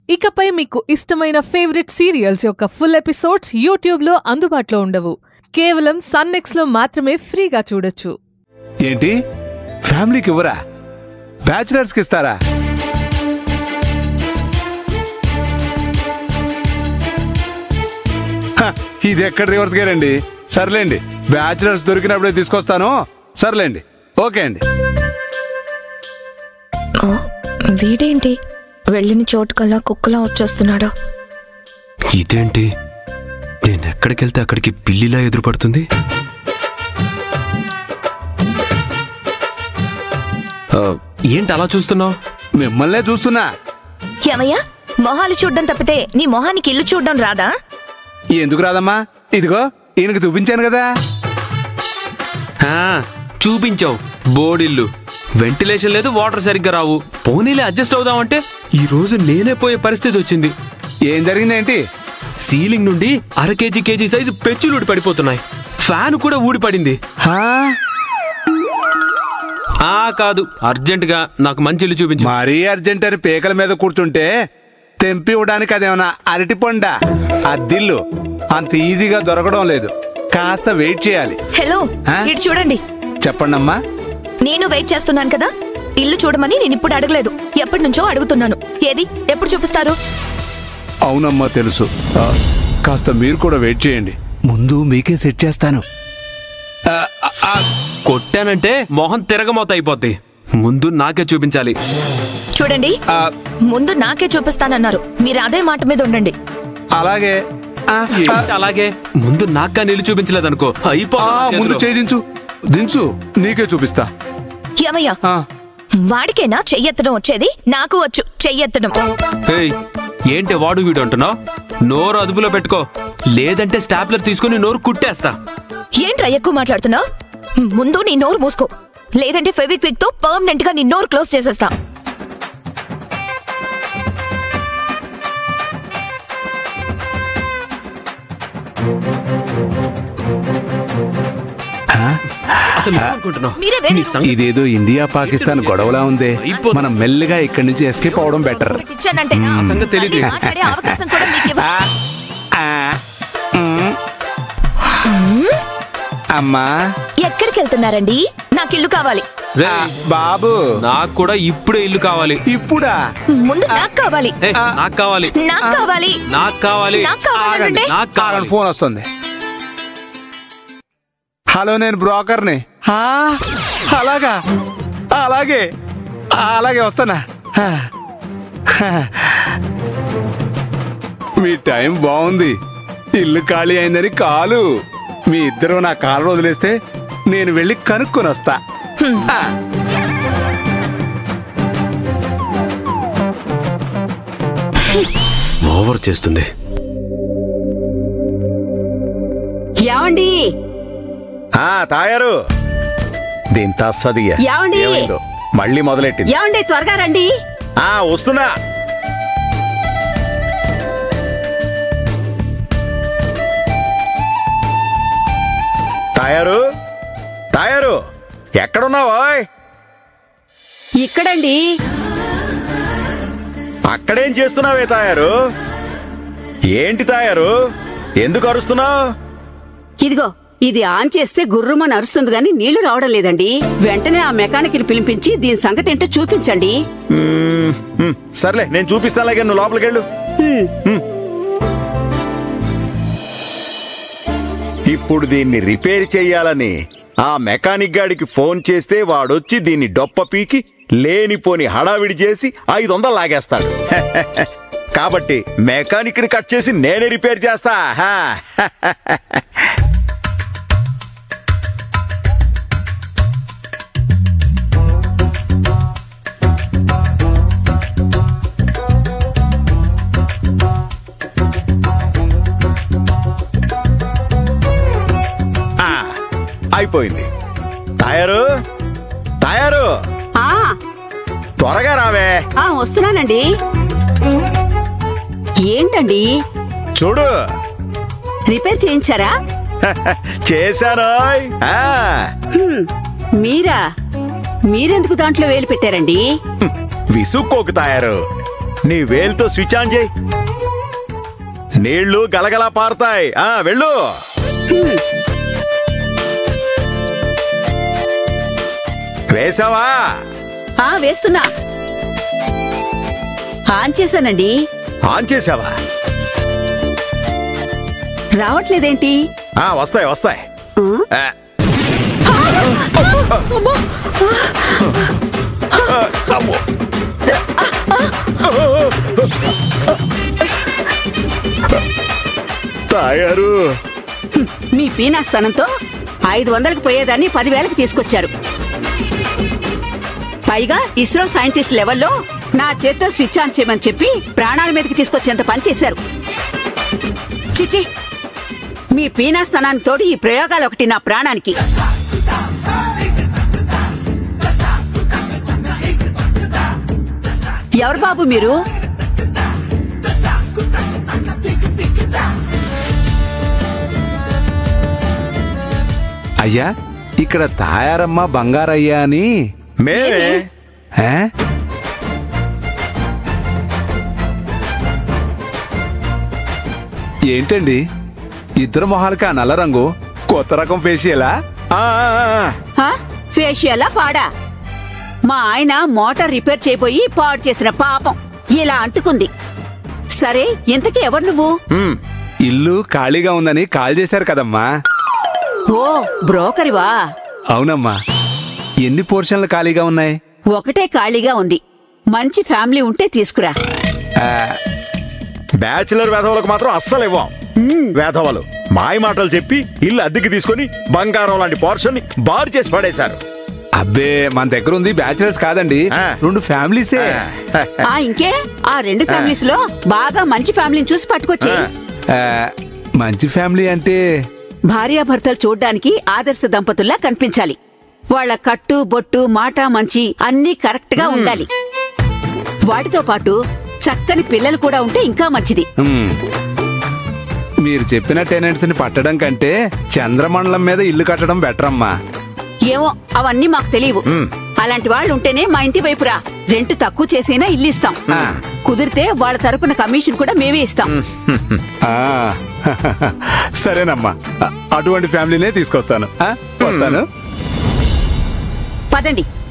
ఇకపై మీకు ఇష్టమైన ఫేవరెట్ సీరియల్స్ యొక్క ఫుల్ ఎపిసోడ్స్ యూట్యూబ్లో అందుబాటులో ఉండవు. కేవలం సన్ నెక్స్ట్ లో మాత్రమే ఫ్రీగా చూడొచ్చు. ఏంటి ఫ్యామిలీకి ఇవ్వరా? బ్యాచిలర్స్కి ఇస్తారా? ఇది ఎక్కడ రివర్స్ గేరండి. సర్లేండి, బ్యాచిలర్స్ దొరికినప్పుడే తీసుకొస్తాను. సర్లేండి, ఓకే అండి. వీడేంటి వెళ్ళిన చోటుకల్లా కుక్కలా వచ్చేస్తున్నాడు? ఇదేంటి నేను ఎక్కడికెళ్తే అక్కడికి పిల్లిలా ఎదురుపడుతుంది? ఏంటి అలా చూస్తున్నావు? మిమ్మల్నే చూస్తున్నా. ఏమయ్యా, మొహాలు చూడ్డం తప్పితే నీ మొహానికి ఇల్లు చూడ్డం రాదా? ఎందుకు రాదమ్మా? ఇదిగో ఈయనకి చూపించాను కదా. చూపించావు, బోర్డిల్లు, వెంటిలేషన్ లేదు, వాటర్ సరిగ్గా రావు. పోనీలే అడ్జస్ట్ అవుదామంటే ఈ రోజు నేనే పోయే పరిస్థితి వచ్చింది. ఏం జరిగిందేంటి? సీలింగ్ నుండి కేజీ సైజు పెచ్చులు ఊడి పడిపోతున్నాయి. ఫ్యాన్ కూడా ఊడిపడింది. కాదు, అర్జెంట్ గా నాకు మంచి ఇల్లు చూపించు. మరీ అర్జెంట్ అని పేకల మీద కూర్చుంటే తెంపి ఇవ్వడానికి అదేమన్నా అరటిపండా? అద్దిల్లు అంత ఈజీగా దొరకడం లేదు. కాస్త వెయిట్ చేయాలి. హలో, ఇటు చూడండి. చెప్పండమ్మా. నేను వెయిట్ చేస్తున్నాను కదా, ఇల్లు చూడమని నేను ఇప్పుడు అడగలేదు, ఎప్పటి నుంచో అడుగుతున్నాను. ఏది, ఎప్పుడు చూపిస్తారు? అవునమ్మా తెలుసు, కాస్త మీరు కూడా వెయిట్ చేయండి. ముందు మీకే సెట్ చేస్తాను. కొట్టానంటే మొహం తిరగమోత అయిపోద్ది. ముందు నాకే చూపించాలి. చూడండి, ముందు నాకే చూపిస్తానన్నారు, మీరు అదే మాట మీద ఉండండి. అలాగే అలాగే ముందు నాకా నీళ్ళు చూపించలేదనుకో ముందు చేయి దించు, దించు, నీకే చూపిస్తా. ఏమయ్యా, వాడికేనా చెయ్యెత్తడం వచ్చేది? నాకు వచ్చు చెయ్యెత్తడం. ఏంటి వాడు వీడు అంటున్నావు? నోరు అదుపులో పెట్టుకో, లేదంటే స్టాప్లర్ తీసుకుని నోరు కుట్టేస్తా. ఏంట్రా ఎక్కువ మాట్లాడుతున్నావు? ముందు నీ నోరు మూసుకో, లేదంటే ఫెవిక్విక్ తో పర్మనెంట్ గా నీ నోరు క్లోజ్ చేసేస్తా. ఇదేదో ఇండియా పాకిస్తాన్ గొడవలా ఉంది. మనం మెల్లిగా ఇక్కడి నుంచి ఎస్కేప్ అవడం బెటర్. అమ్మా, ఎక్కడికి వెళ్తున్నారండి? నాకు ఇల్లు కావాలి. బాబు, నాకు కూడా ఇప్పుడే ఇల్లు కావాలి. ఇప్పుడా? ముందు నాకు కావాలి. నాకు కావాలి, నాకు కావాలి, నాకు కావాలి, నాకు కావాలి. ఫోన్ వస్తుంది. హలో, నేను బ్రోకర్ని. అలాగా? అలాగే అలాగే వస్తానా? మీ టైం బాగుంది. ఇల్లు ఖాళీ అయిందని కాలు. మీ ఇద్దరు నా కాలు వదిలేస్తే నేను వెళ్ళి కనుక్కొని వస్తా. ఓవర్ చేస్తుంది. ఏమండి? తాయారు, దీంత సదిగా మళ్ళీ మొదలెట్టింది. ఏమండి, త్వరగా రండి. వస్తున్నా. తాయారు, తాయారు, ఎక్కడున్నావా? ఇక్కడండి. అక్కడేం చేస్తున్నావే తాయారు? ఏంటి తాయారు, ఎందుకు అరుస్తున్నావు? ఇదిగో, ఇది ఆన్ చేస్తే గుర్రుమని అరుస్తుంది గాని నీళ్లు రావడం లేదండి. వెంటనే ఆ మెకానిక్ ని పిలిపించి దీని సంగతి ఏంటో చూపించండి. సర్లే, నేను చూపిస్తాను. నువ్వు లోపలికి వెళ్ళు. ఇప్పుడు దీన్ని రిపేర్ చెయ్యాలని ఆ మెకానిక్ గాడికి ఫోన్ చేస్తే వాడొచ్చి దీన్ని డొప్ప పీకి లేనిపోని హడావిడి చేసి 500 లాగేస్తాడు. కాబట్టి మెకానిక్ ని కట్ చేసి నేనే రిపేర్ చేస్తా. అయిపోయింది. తాయారు, తాయారు, త్వరగా రావే. వస్తున్నానండి. ఏంటండి? చూడు, రిపేర్ చేయించారా? చేశాను. మీరా? మీరెందుకు దాంట్లో వేలు పెట్టారండి? విసుక్కోకు తాయారు, నీ వేలుతో స్విచ్ ఆన్ చేయి. నీళ్లు గలగలా పారుతాయి. వెళ్ళు. వేసావా? వేస్తున్నా. ఆన్ చేశానండి. ఆన్ చేసావా? రావట్లేదేంటి? వస్తాయి వస్తాయి. తాయారు, మీ పీనాస్థానంతో 500కి పోయేదాన్ని 10,000కి తీసుకొచ్చారు. పైగా ఇస్రో సైంటిస్ట్ లెవెల్లో నా చేత్తో స్విచ్ ఆన్ చేయమని చెప్పి ప్రాణాల మీదకి తీసుకొచ్చేంత పని చేశారు. చిచి, మీ పీనాస్థానానికి తోడు ఈ ప్రయోగాలు ఒకటి నా ప్రాణానికి. ఎవరు బాబు మీరు? అయ్యా, ఇక్కడ తాయారమ్మ బంగారయ్యా అని. మేమే. ఏంటండి ఇద్దరు మొహాలకి ఆ నల్ల రంగు? కొత్త రకం ఫేషియలా? ఫేషియలా పాడా? మా ఆయన మోటార్ రిపేర్ చేయబోయి పాడు చేసిన పాపం ఇలా అంటుకుంది. సరే, ఇంతకీ ఎవరు నువ్వు? ఇల్లు ఖాళీగా ఉందని కాల్ చేశారు కదమ్మా. ఓ, బ్రోకరివా? అవునమ్మా. ఎన్ని పోర్షన్లు ఖాళీగా ఉన్నాయి? ఒకటే ఖాళీగా ఉంది. మంచి ఫ్యామిలీ ఉంటే తీసుకురా. బ్యాచిలర్ వేధవులకు మాత్రం అస్సలు ఇవ్వం. వేధవలు మాయ మాటలు చెప్పి ఇల్లు అద్దెకి తీసుకుని బంగారం లాంటి పోర్షన్ ని బారు చేసి పడేశారు. అబ్బే, మన దగ్గర ఉంది బ్యాచిలర్స్ కాదండి, 2 ఫ్యామిలీసే. ఇంకే ఆ 2 ఫ్యామిలీస్ లో బాగా మంచి ఫ్యామిలీని చూసి పట్టుకొచ్చే. మంచి ఫ్యామిలీ అంటే భార్యాభర్తలు చూడ్డానికి ఆదర్శ దంపతుల్లా కనిపించాలి. వాళ్ళ కట్టు బొట్టు మాట మంచి అన్నీ కరెక్ట్ గా ఉండాలి. వాటితో పాటు చక్కని పిల్లలు కూడా ఉంటే ఇంకా మంచిది. మీరు చెప్పిన టెనెంట్స్ ని పట్టడం కంటే చంద్రమండలం మీద ఇల్లు కట్టడం బెటర్ అమ్మా. ఏమో, అవన్నీ మాకు తెలియవు. అలాంటి వాళ్ళు ఉంటేనే మా ఇంటి వైపురా. రెంట్ తక్కువ చేసైనా ఇల్లు ఇస్తాం. కుదిరితే వాళ్ళ తరపున కమిషన్ కూడా మేమే ఇస్తాం. సరేనమ్మా, అటువంటి ఫ్యామిలీనే తీసుకొస్తాను. వస్తాను. పదండి.